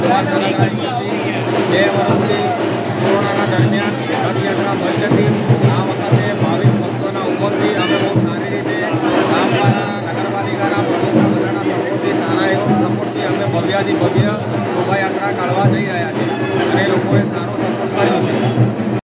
દ્વારકા નગર બે વર્ષથી કોરોનાના દરમિયાન રથયાત્રા બંધ હતી. આ વખતે ભાવિક ભક્તોના ઉમંગથી અમે બહુ સારી રીતે ગામવાળાના નગરપાલિકાના પ્રમુખના બધાના સપોર્ટથી સારા એવો સપોર્ટથી અમે ભવ્યાથી ભવ્ય શોભાયાત્રા કાઢવા જઈ રહ્યા છીએ.